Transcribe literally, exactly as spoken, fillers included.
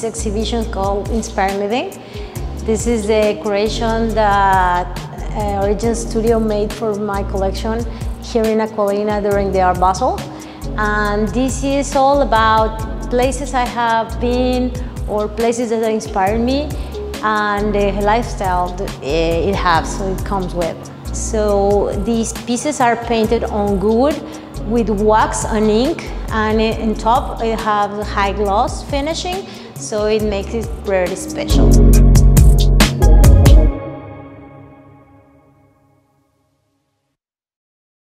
this exhibition called Inspired Living. This is the creation that uh, Origin Studio made for my collection here in Acqualina during the Art Basel. And this is all about places I have been or places that inspired me and the lifestyle that it has, so it comes with. So these pieces are painted on wood with wax and ink, and in top it has high gloss finishing, so it makes it very special.